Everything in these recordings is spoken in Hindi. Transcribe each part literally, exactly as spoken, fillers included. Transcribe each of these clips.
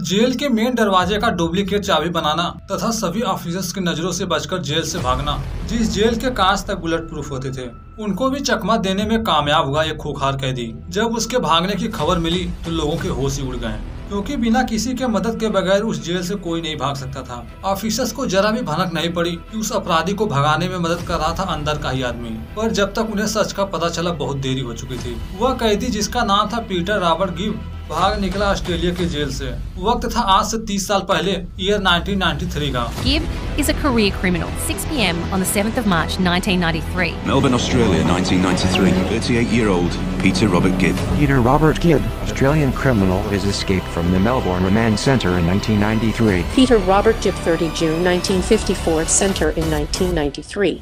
जेल के मेन दरवाजे का डुप्लीकेट चाबी बनाना तथा सभी ऑफिसर्स की नजरों से बचकर जेल से भागना। जिस जेल के कांच तक बुलेट प्रूफ होते थे, उनको भी चकमा देने में कामयाब हुआ एक खूंखार कैदी। जब उसके भागने की खबर मिली तो लोगों के होश ही उड़ गए, क्योंकि बिना किसी के मदद के बगैर उस जेल से कोई नहीं भाग सकता था। ऑफिसर्स को जरा भी भनक नहीं पड़ी कि उस अपराधी को भगाने में मदद कर रहा था अंदर का ही आदमी। पर जब तक उन्हें सच का पता चला बहुत देरी हो चुकी थी। वह कैदी, जिसका नाम था पीटर रॉबर्ट गिब, भाग निकला ऑस्ट्रेलिया के जेल से। वक्त था आज से तीस साल पहले, ईयर नाइनटीन नाइंटी थ्री का। Gibb is a career criminal. six p m on the seventh of March nineteen ninety-three. Melbourne, Australia, nineteen ninety-three. thirty-eight-year-old Peter Robert Gibb. Peter Robert Gibb, Australian criminal, is escaped from the Melbourne Remand Centre in nineteen ninety-three. Peter Robert Gibb, thirty June nineteen fifty-four, Centre in nineteen ninety-three.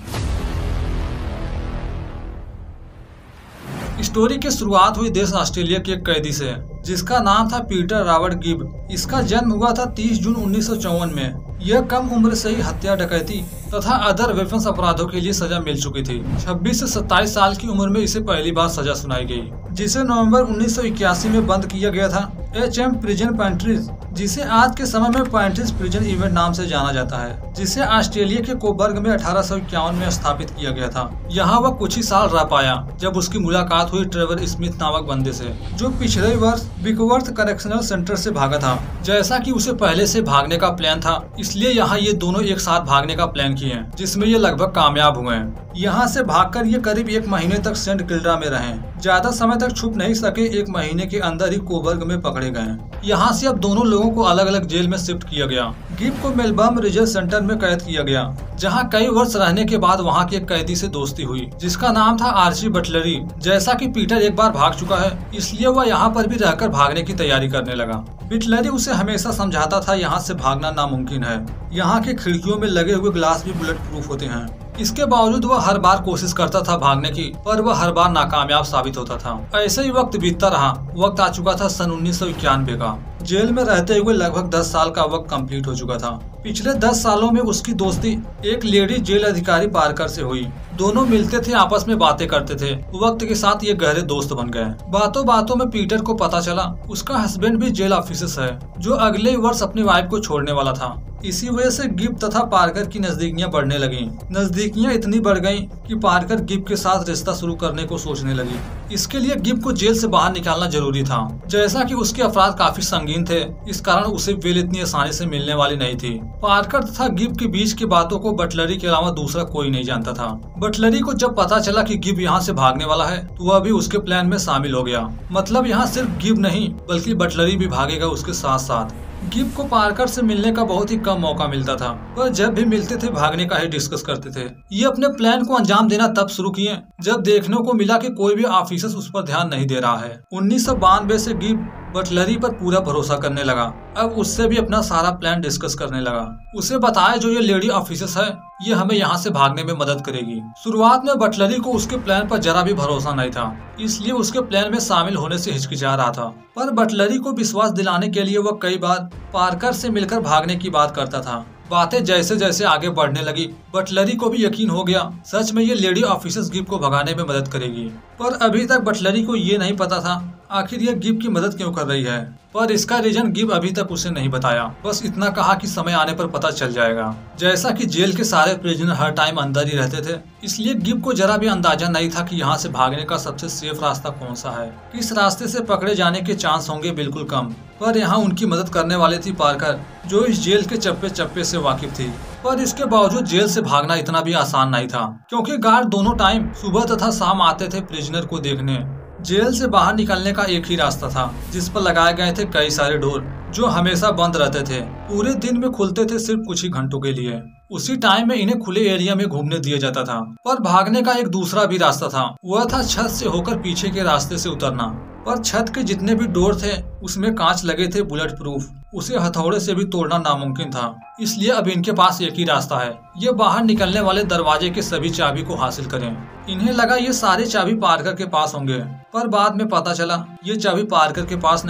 Story की शुरुआत हुई देश ऑस्ट्रेलिया के एक कैदी से, जिसका नाम था पीटर रॉबर्ट गिब। इसका जन्म हुआ था तीस जून उन्नीस सौ चौवन में। यह कम उम्र से ही हत्या, डकैती तथा अदर वेपन्स अपराधों के लिए सजा मिल चुकी थी। छब्बीस से सत्ताईस साल की उम्र में इसे पहली बार सजा सुनाई गई, जिसे नवंबर उन्नीस सौ इक्यासी में बंद किया गया था एच एम प्रिजन पैंट्रीज, जिसे आज के समय में पैंट्रीज प्रिजन इवेंट नाम से जाना जाता है, जिसे ऑस्ट्रेलिया के कोबर्ग में अठारह सौ इक्यावन में स्थापित किया गया था। यहाँ वह कुछ ही साल रह पाया जब उसकी मुलाकात हुई ट्रेवर स्मिथ नामक बंदे से, जो पिछले वर्ष बिकवर्थ करेक्शनल सेंटर से भागा था। जैसा कि उसे पहले से भागने का प्लान था, इसलिए यहाँ ये दोनों एक साथ भागने का प्लान किए, जिसमें ये लगभग कामयाब हुए। यहाँ से भागकर ये करीब एक महीने तक सेंट किल्डा में रहे। ज्यादा समय तक छुप नहीं सके, एक महीने के अंदर ही कोबर्ग में पकड़े गए। यहाँ से अब दोनों लोगों को अलग अलग जेल में शिफ्ट किया गया। गिब को मेलबर्न रिजर्व सेंटर में कैद किया गया, जहाँ कई वर्ष रहने के बाद वहाँ के एक कैदी से दोस्ती हुई, जिसका नाम था आर्ची बटलरी। जैसा कि पीटर एक बार भाग चुका है, इसलिए वह यहाँ पर भी रहकर भागने की तैयारी करने लगा। बटलरी उसे हमेशा समझाता था यहाँ से भागना नामुमकिन है, यहाँ के खिड़कियों में लगे हुए ग्लास भी बुलेट प्रूफ होते हैं। इसके बावजूद वह हर बार कोशिश करता था भागने की, पर वह हर बार नाकामयाब साबित होता था। ऐसे ही वक्त बीतता रहा। वक्त आ चुका था सन उन्नीस सौ इक्यानवे का। जेल में रहते हुए लगभग दस साल का वक्त कंप्लीट हो चुका था। पिछले दस सालों में उसकी दोस्ती एक लेडी जेल अधिकारी पार्कर से हुई। दोनों मिलते थे, आपस में बातें करते थे। वक्त के साथ ये गहरे दोस्त बन गए। बातों बातों में पीटर को पता चला उसका हस्बैंड भी जेल ऑफिसर है, जो अगले वर्ष अपनी वाइफ को छोड़ने वाला था। इसी वजह से गिब तथा पार्कर की नजदीकियां बढ़ने लगी। नजदीकियां इतनी बढ़ गईं कि पार्कर गिब के साथ रिश्ता शुरू करने को सोचने लगी। इसके लिए गिब को जेल से बाहर निकालना जरूरी था। जैसा कि उसके अपराध काफी संगीन थे, इस कारण उसे बेल इतनी आसानी से मिलने वाली नहीं थी। पार्कर तथा गिब के बीच की बातों को बटलरी के अलावा दूसरा कोई नहीं जानता था। बटलरी को जब पता चला कि गिब यहाँ से भागने वाला है, तो वह भी उसके प्लान में शामिल हो गया। मतलब यहाँ सिर्फ गिब नहीं, बल्कि बटलरी भी भागेगा उसके साथ साथ। गिब को पार्कर से मिलने का बहुत ही कम मौका मिलता था, पर जब भी मिलते थे भागने का ही डिस्कस करते थे। ये अपने प्लान को अंजाम देना तब शुरू किए जब देखने को मिला कि कोई भी ऑफिसर उस पर ध्यान नहीं दे रहा है। उन्नीस सौ बानवे से गिब बटलरी पर पूरा भरोसा करने लगा। अब उससे भी अपना सारा प्लान डिस्कस करने लगा। उसे बताया जो ये लेडी ऑफिसर है, ये हमें यहाँ से भागने में मदद करेगी। शुरुआत में बटलरी को उसके प्लान पर जरा भी भरोसा नहीं था, इसलिए उसके प्लान में शामिल होने से हिचकिचा रहा था। पर बटलरी को विश्वास दिलाने के लिए वह कई बार पार्कर से मिलकर भागने की बात करता था। बातें जैसे जैसे आगे बढ़ने लगी, बटलरी को भी यकीन हो गया सच में ये लेडी ऑफिसर गिब को भगाने में मदद करेगी। पर अभी तक बटलरी को ये नहीं पता था आखिर ये गिब की मदद क्यों कर रही है। पर इसका रीजन गिब अभी तक उसे नहीं बताया। बस इतना कहा कि समय आने पर पता चल जाएगा। जैसा कि जेल के सारे प्रिजनर हर टाइम अंदर ही रहते थे, इसलिए गिब को जरा भी अंदाजा नहीं था कि यहाँ से भागने का सबसे सेफ रास्ता कौन सा है। किस रास्ते से पकड़े जाने के चांस होंगे बिल्कुल कम। पर यहाँ उनकी मदद करने वाली थी पार्कर, जो इस जेल के चप्पे चप्पे से वाकिफ थी। पर इसके बावजूद जेल से भागना इतना भी आसान नहीं था, क्योंकि गार्ड दोनों टाइम सुबह तथा शाम आते थे प्रिजनर को देखने। जेल से बाहर निकलने का एक ही रास्ता था, जिस पर लगाए गए थे कई सारे डोर, जो हमेशा बंद रहते थे। पूरे दिन में खुलते थे सिर्फ कुछ ही घंटों के लिए। उसी टाइम में इन्हें खुले एरिया में घूमने दिया जाता था। पर भागने का एक दूसरा भी रास्ता था, वह था छत से होकर पीछे के रास्ते से उतरना। पर छत के जितने भी डोर थे उसमें कांच लगे थे बुलेट प्रूफ। उसे हथौड़े से भी तोड़ना नामुमकिन था, इसलिए अब इनके पास एक ही रास्ता है, ये बाहर निकलने वाले दरवाजे के सभी चाबी को हासिल करें। इन्हें लगा ये सारे चाबी पार्कर के पास होंगे, पर बाद में पता चला ये चाबी पार्कर के पास नहीं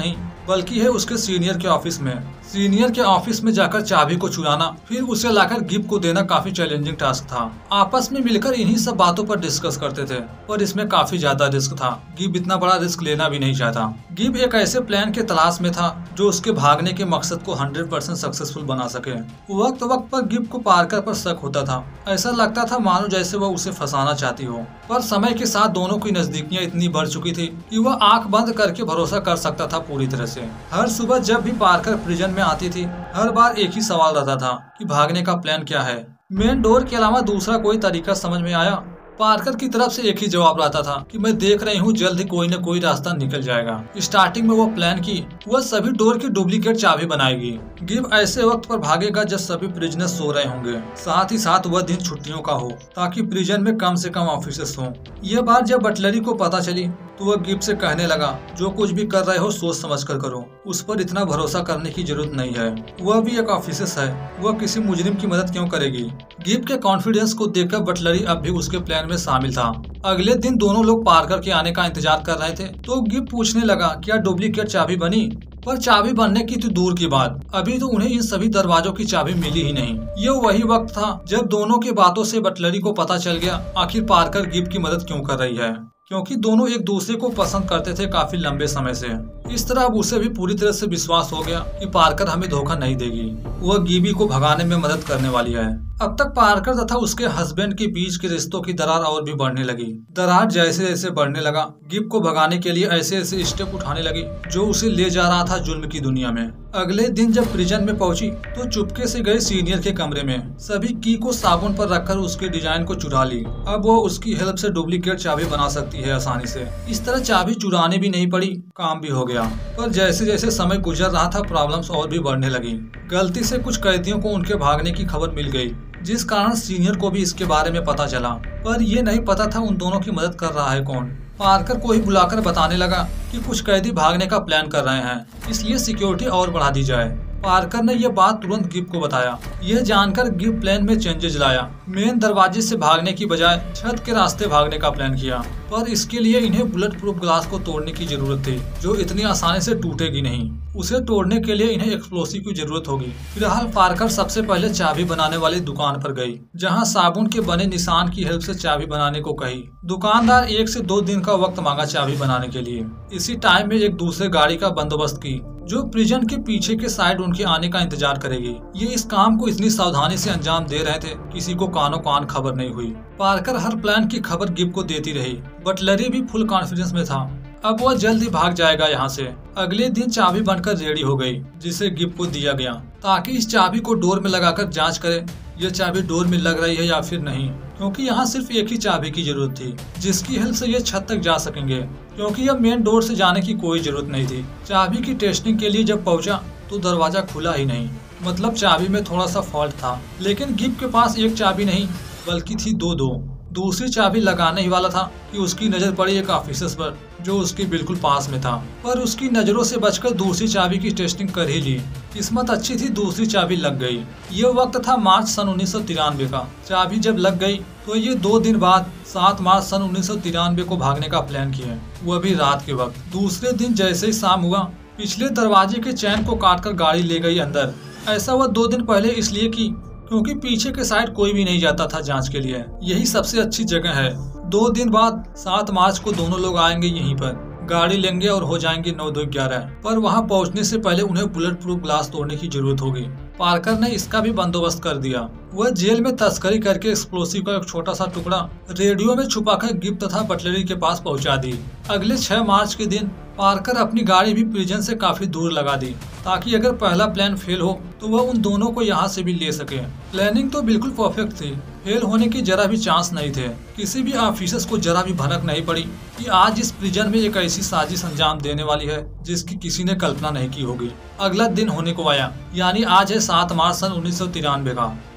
बल्कि है उसके सीनियर के ऑफिस में। सीनियर के ऑफिस में जाकर चाबी को चुराना, फिर उसे लाकर गिब को देना काफी चैलेंजिंग टास्क था। आपस में मिलकर इन्हीं सब बातों पर डिस्कस करते थे, पर इसमें काफी ज्यादा रिस्क था। गिब इतना बड़ा रिस्क लेना भी नहीं चाहता। गिब एक ऐसे प्लान के तलाश में था जो उसके भागने के मकसद को हंड्रेड परसेंट सक्सेसफुल बना सके। वक्त वक्त पर गिब को पार्कर पर शक होता था। ऐसा लगता था मानो जैसे वह उसे फंसाना चाहती हो, पर समय के साथ दोनों की नजदीकियां इतनी बढ़ चुकी थी कि वह आंख बंद करके भरोसा कर सकता था पूरी तरह से। हर सुबह जब भी पार्कर प्रिजन में आती थी, हर बार एक ही सवाल रहता था कि भागने का प्लान क्या है। मेन डोर के अलावा दूसरा कोई तरीका समझ में आया? पार्कर की तरफ से एक ही जवाब रहता था कि मैं देख रही हूँ, जल्द ही कोई न कोई रास्ता निकल जाएगा। स्टार्टिंग में वो प्लान की वह सभी डोर की डुप्लीकेट चाबी बनाएगी। गिब ऐसे वक्त पर भागेगा जब सभी प्रिजनर्स सो रहे होंगे, साथ ही साथ वह दिन छुट्टियों का हो ताकि प्रिजन में कम से कम ऑफिसर्स हों। यह बात जब बटलरी को पता चली तो वह गिब से कहने लगा, जो कुछ भी कर रहे हो सोच समझ कर करो, उस पर इतना भरोसा करने की जरूरत नहीं है। वह भी एक ऑफिसर है, वह किसी मुजरिम की मदद क्यों करेगी? गिब के कॉन्फिडेंस को देखकर बटलरी अब भी उसके प्लान में शामिल था। अगले दिन दोनों लोग पार्कर के आने का इंतजार कर रहे थे तो गिब पूछने लगा, क्या डुप्लीकेट चाबी बनी? पर चाबी बनने की तो दूर की बात, अभी तो उन्हें इन सभी दरवाजों की चाबी मिली ही नहीं। ये वही वक्त था जब दोनों की बातों से बटलरी को पता चल गया आखिर पार्कर गिब की मदद क्यों कर रही है, क्योंकि दोनों एक दूसरे को पसंद करते थे काफी लंबे समय से। इस तरह अब उसे भी पूरी तरह से विश्वास हो गया कि पार्कर हमें धोखा नहीं देगी, वह गिबी को भगाने में मदद करने वाली है। अब तक पार्कर तथा उसके हस्बैंड के बीच के रिश्तों की दरार और भी बढ़ने लगी। दरार जैसे जैसे बढ़ने लगा, गिब को भगाने के लिए ऐसे ऐसे स्टेप उठाने लगी जो उसे ले जा रहा था जुल्म की दुनिया में। अगले दिन जब प्रिजन में पहुंची तो चुपके से गए सीनियर के कमरे में, सभी की को साबुन पर रखकर उसके डिजाइन को चुरा ली। अब वो उसकी हेल्प से डुप्लीकेट चाबी बना सकती है आसानी से। इस तरह चाबी चुराने भी नहीं पड़ी, काम भी हो गया। पर जैसे जैसे समय गुजर रहा था प्रॉब्लम्स और भी बढ़ने लगी। गलती से कुछ कैदियों को उनके भागने की खबर मिल गई, जिस कारण सीनियर को भी इसके बारे में पता चला, पर ये नहीं पता था उन दोनों की मदद कर रहा है कौन। पार्कर को ही बुलाकर बताने लगा कि कुछ कैदी भागने का प्लान कर रहे हैं, इसलिए सिक्योरिटी और बढ़ा दी जाए। पार्कर ने यह बात तुरंत गिब को बताया। यह जानकर गिब प्लान में चेंजेस लाया। मेन दरवाजे से भागने की बजाय छत के रास्ते भागने का प्लान किया, पर इसके लिए इन्हें बुलेट प्रूफ ग्लास को तोड़ने की जरूरत थी जो इतनी आसानी से टूटेगी नहीं। उसे तोड़ने के लिए इन्हें एक्सप्लोसिव की जरूरत होगी। फिलहाल पार्कर सबसे पहले चाबी बनाने वाली दुकान पर गई, जहां साबुन के बने निशान की हेल्प से चाबी बनाने को कही। दुकानदार एक से दो दिन का वक्त मांगा चाबी बनाने के लिए। इसी टाइम में एक दूसरे गाड़ी का बंदोबस्त की जो प्रिजन के पीछे के साइड उनके आने का इंतजार करेगी। ये इस काम को इतनी सावधानी से अंजाम दे रहे थे, किसी को कानो कान खबर नहीं हुई। पार्कर हर प्लान की खबर गिब को देती रही। बटलरी भी फुल कॉन्फिडेंस में था, अब वह जल्द ही भाग जाएगा यहाँ से। अगले दिन चाबी बनकर रेडी हो गई, जिसे गिब को दिया गया ताकि इस चाबी को डोर में लगाकर जांच करे यह चाबी डोर में लग रही है या फिर नहीं, क्योंकि यहाँ सिर्फ एक ही चाबी की जरूरत थी जिसकी हेल्प से ये छत तक जा सकेंगे, क्योंकि अब मेन डोर से जाने की कोई जरूरत नहीं थी। चाबी की टेस्टिंग के लिए जब पहुंचा तो दरवाजा खुला ही नहीं, मतलब चाबी में थोड़ा सा फॉल्ट था। लेकिन गिब के पास एक चाबी नहीं बल्कि थी दो दो। दूसरी चाबी लगाने ही वाला था कि उसकी नजर पड़ी एक ऑफिसर पर जो उसके बिल्कुल पास में था, पर उसकी नजरों से बचकर दूसरी चाबी की टेस्टिंग कर ही ली। किस्मत अच्छी थी, दूसरी चाबी लग गई। ये वक्त था मार्च सन उन्नीस सौ तिरानवे का। चाबी जब लग गई तो ये दो दिन बाद सात मार्च सन उन्नीस सौ तिरानवे को भागने का प्लान किया, वह भी रात के वक्त। दूसरे दिन जैसे ही शाम हुआ, पिछले दरवाजे के चैन को काटकर गाड़ी ले गई अंदर। ऐसा वह दो दिन पहले इसलिए की क्योंकि पीछे के साइड कोई भी नहीं जाता था जांच के लिए, यही सबसे अच्छी जगह है। दो दिन बाद सात मार्च को दोनों लोग आएंगे यहीं पर, गाड़ी लेंगे और हो जाएंगे नौ दो ग्यारह। पर वहां पहुंचने से पहले उन्हें बुलेट प्रूफ ग्लास तोड़ने की जरूरत होगी। पार्कर ने इसका भी बंदोबस्त कर दिया। वह जेल में तस्करी करके एक्सप्लोसिव का एक छोटा सा टुकड़ा रेडियो में छुपाकर गिब तथा बटलरी के पास पहुंचा दी। अगले छह मार्च के दिन पार्कर अपनी गाड़ी भी प्रिजन से काफी दूर लगा दी ताकि अगर पहला प्लान फेल हो तो वह उन दोनों को यहाँ से भी ले सके। प्लानिंग तो बिल्कुल परफेक्ट थी, फेल होने की जरा भी चांस नहीं थे। किसी भी ऑफिसर्स को जरा भी भनक नहीं पड़ी कि आज इस प्रिजन में एक ऐसी साजिश अंजाम देने वाली है जिसकी किसी ने कल्पना नहीं की होगी। अगला दिन होने को आया, यानी आज है सात मार्च सन उन्नीस सौ तिरानवे का।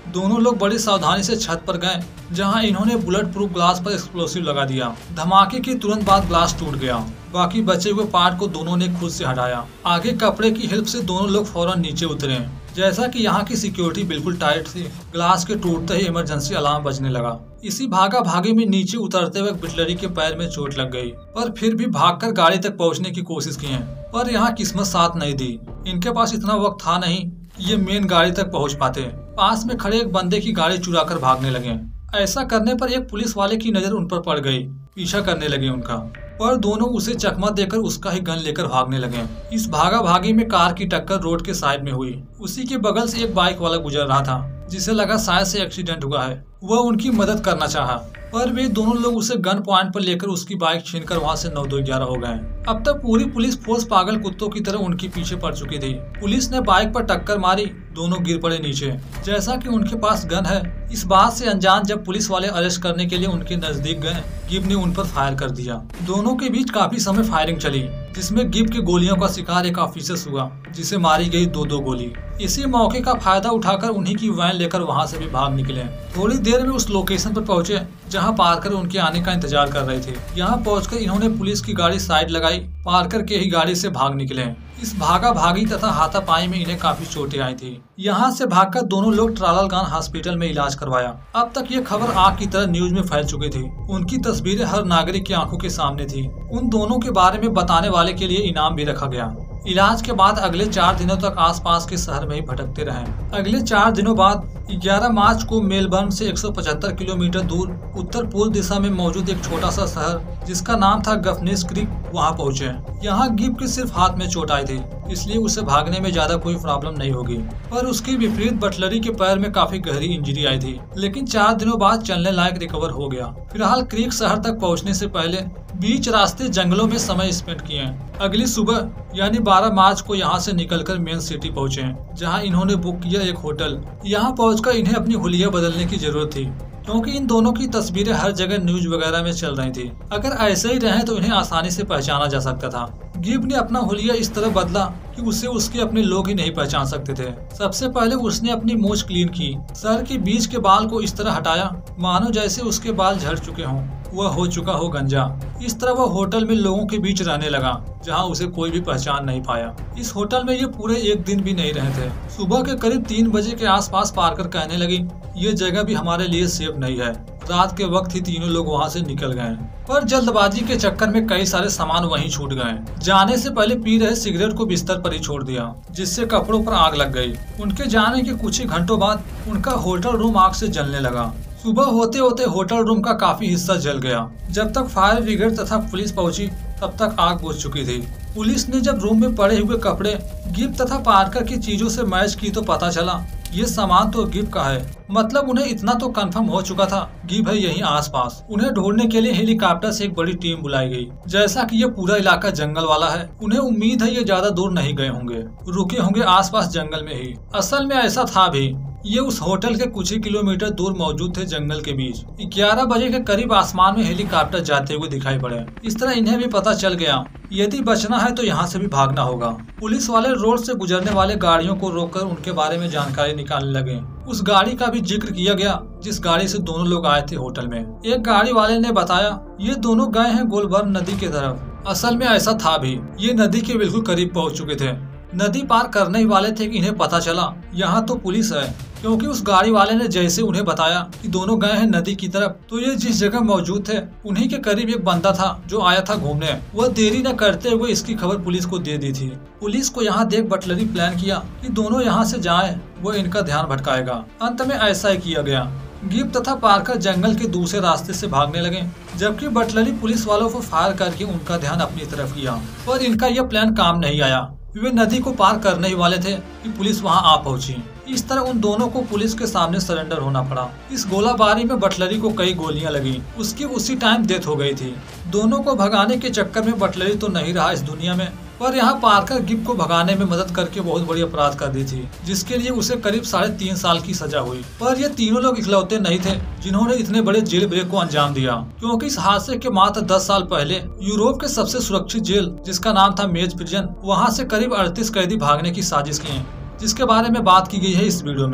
दोनों लोग बड़ी सावधानी से छत पर गए, जहां इन्होंने बुलेट प्रूफ ग्लास पर एक्सप्लोसिव लगा दिया। धमाके के तुरंत बाद ग्लास टूट गया। बाकी बचे हुए पार्ट को दोनों ने खुद से हटाया। आगे कपड़े की हेल्प से दोनों लोग फौरन नीचे उतरे। जैसा कि यहाँ की सिक्योरिटी बिल्कुल टाइट थी, ग्लास के टूटते ही इमरजेंसी अलार्म बजने लगा। इसी भागा भागी में नीचे उतरते वक्त बिटलरी के पैर में चोट लग गई, पर फिर भी भागकर गाड़ी तक पहुँचने की कोशिश की है। पर यहाँ किस्मत साथ नहीं दी। इनके पास इतना वक्त था नहीं ये मेन गाड़ी तक पहुँच पाते। पास में खड़े एक बंदे की गाड़ी चुरा कर भागने लगे। ऐसा करने पर एक पुलिस वाले की नजर उन पर पड़ गई। पीछा करने लगे उनका, पर दोनों उसे चकमा देकर उसका ही गन लेकर भागने लगे। इस भागा भागी में कार की टक्कर रोड के साइड में हुई। उसी के बगल से एक बाइक वाला गुजर रहा था, जिसे लगा शायद से एक्सीडेंट हुआ है। वह उनकी मदद करना चाहा, पर वे दोनों लोग उसे गन पॉइंट पर लेकर उसकी बाइक छीनकर वहां से नौ दो ग्यारह हो गए। अब तक पूरी पुलिस फोर्स पागल कुत्तों की तरह उनके पीछे पड़ चुकी थी। पुलिस ने बाइक पर टक्कर मारी, दोनों गिर पड़े नीचे। जैसा कि उनके पास गन है, इस बात से अनजान जब पुलिस वाले अरेस्ट करने के लिए उनके नजदीक गए, गिब ने उन पर फायर कर दिया। दोनों के बीच काफी समय फायरिंग चली, जिसमें गिब के गोलियों का शिकार एक ऑफिसर हुआ, जिसे मारी गई दो दो गोली। इसी मौके का फायदा उठाकर उन्हीं की वैन लेकर वहां से भी भाग निकले। थोड़ी देर में उस लोकेशन पर पहुंचे जहां पार्कर उनके आने का इंतजार कर रहे थे। यहां पहुंचकर इन्होंने पुलिस की गाड़ी साइड लगाई, पार्कर के ही गाड़ी से भाग निकले। इस भागा भागी तथा हाथापाई में इन्हें काफी चोटें आई थी। यहाँ से भागकर दोनों लोग ट्राललगान हॉस्पिटल में इलाज करवाया। अब तक ये खबर आग की तरह न्यूज में फैल चुकी थी। उनकी तस्वीरें हर नागरिक की आंखों के सामने थी। उन दोनों के बारे में बताने वाले के लिए इनाम भी रखा गया। इलाज के बाद अगले चार दिनों तक आसपास के शहर में ही भटकते रहे। अगले चार दिनों बाद ग्यारह मार्च को मेलबर्न से एक सौ पचहत्तर किलोमीटर दूर उत्तर पूर्व दिशा में मौजूद एक छोटा सा शहर जिसका नाम था गफनेस क्रीक, वहां पहुंचे। यहाँ गिब के सिर्फ हाथ में चोट आई थी, इसलिए उसे भागने में ज्यादा कोई प्रॉब्लम नहीं होगी। पर उसके विपरीत बटलरी के पैर में काफी गहरी इंजरी आई थी, लेकिन चार दिनों बाद चलने लायक रिकवर हो गया। फिलहाल क्रीक शहर तक पहुँचने से पहले बीच रास्ते जंगलों में समय स्पेंड किए। अगली सुबह यानी बारह मार्च को यहाँ से निकलकर मेन सिटी पहुँचे, जहाँ इन्होंने बुक किया एक होटल। यहाँ पहुंचकर इन्हें अपनी हुलिया बदलने की जरूरत थी, क्योंकि इन दोनों की तस्वीरें हर जगह न्यूज वगैरह में चल रही थी। अगर ऐसे ही रहे तो इन्हें आसानी से पहचाना जा सकता था। गिब ने अपना हुलिया इस तरह बदला कि उसे उसके अपने लोग ही नहीं पहचान सकते थे। सबसे पहले उसने अपनी मूंछ क्लीन की, सर के बीच के बाल को इस तरह हटाया मानो जैसे उसके बाल झड़ चुके हों, वह हो चुका हो गंजा। इस तरह वह होटल में लोगों के बीच रहने लगा, जहां उसे कोई भी पहचान नहीं पाया। इस होटल में ये पूरे एक दिन भी नहीं रहे थे। सुबह के करीब तीन बजे के आसपास पार्कर कहने लगी, ये जगह भी हमारे लिए सेफ नहीं है। रात के वक्त ही तीनों लोग वहां से निकल गए, पर जल्दबाजी के चक्कर में कई सारे सामान वहीं छूट गए। जाने से पहले पी रहे सिगरेट को बिस्तर पर ही छोड़ दिया, जिससे कपड़ों पर आग लग गई। उनके जाने के कुछ ही घंटों बाद उनका होटल रूम आग से जलने लगा। सुबह होते होते होटल रूम का काफी हिस्सा जल गया। जब तक फायर ब्रिगेड तथा पुलिस पहुंची तब तक आग बुझ चुकी थी। पुलिस ने जब रूम में पड़े हुए कपड़े गिब तथा पार्कर की चीजों से मैच की तो पता चला ये सामान तो गिब का है। मतलब उन्हें इतना तो कंफर्म हो चुका था गिब है यहीं आसपास। उन्हें ढूंढने के लिए हेलीकॉप्टर से एक बड़ी टीम बुलाई गई। जैसा कि ये पूरा इलाका जंगल वाला है, उन्हें उम्मीद है ये ज्यादा दूर नहीं गए होंगे, रुके होंगे आसपास जंगल में ही। असल में ऐसा था भी, ये उस होटल के कुछ ही किलोमीटर दूर मौजूद थे जंगल के बीच। ग्यारह बजे के करीब आसमान में हेलीकॉप्टर जाते हुए दिखाई पड़े। इस तरह इन्हें भी पता चल गया यदि बचना है तो यहाँ से भी भागना होगा। पुलिस वाले रोड से गुजरने वाले गाड़ियों को रोककर उनके बारे में जानकारी निकालने लगे। उस गाड़ी का भी जिक्र किया गया जिस गाड़ी से दोनों लोग आए थे होटल में। एक गाड़ी वाले ने बताया ये दोनों गए हैं गोलबर्ग नदी की तरफ। असल में ऐसा था भी, ये नदी के बिल्कुल करीब पहुँच चुके थे। नदी पार करने ही वाले थे कि इन्हें पता चला यहाँ तो पुलिस है, क्योंकि उस गाड़ी वाले ने जैसे उन्हें बताया कि दोनों गए हैं नदी की तरफ, तो ये जिस जगह मौजूद थे उन्हीं के करीब एक बंदा था जो आया था घूमने। वह देरी न करते हुए इसकी खबर पुलिस को दे दी थी। पुलिस को यहाँ देख बटलरी प्लान किया कि दोनों यहाँ से जाएं, वो इनका ध्यान भटकाएगा। अंत में ऐसा ही किया गया। गिब तथा पार्कर जंगल के दूसरे रास्ते से भागने लगे, जबकि बटलरी पुलिस वालों को फायर करके उनका ध्यान अपनी तरफ किया। पर इनका यह प्लान काम नहीं आया। वे नदी को पार करने ही वाले थे कि पुलिस वहां आ पहुंची। इस तरह उन दोनों को पुलिस के सामने सरेंडर होना पड़ा। इस गोलाबारी में बटलरी को कई गोलियां लगी, उसकी उसी टाइम डेथ हो गई थी। दोनों को भगाने के चक्कर में बटलरी तो नहीं रहा इस दुनिया में, पर यहाँ पार्कर गिब को भगाने में मदद करके बहुत बड़ी अपराध कर दी थी, जिसके लिए उसे करीब साढ़े तीन साल की सजा हुई। पर ये तीनों लोग इकलौते नहीं थे जिन्होंने इतने बड़े जेल ब्रेक को अंजाम दिया, क्योंकि इस हादसे के मात्र दस साल पहले यूरोप के सबसे सुरक्षित जेल जिसका नाम था मेज प्रिजन, वहाँ से करीब अड़तीस कैदी भागने की साजिश की, जिसके बारे में बात की गई है इस वीडियो में।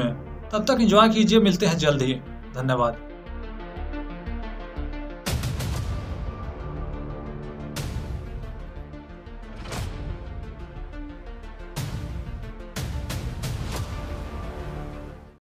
तब तक एंजॉय कीजिए, मिलते हैं जल्द ही। धन्यवाद।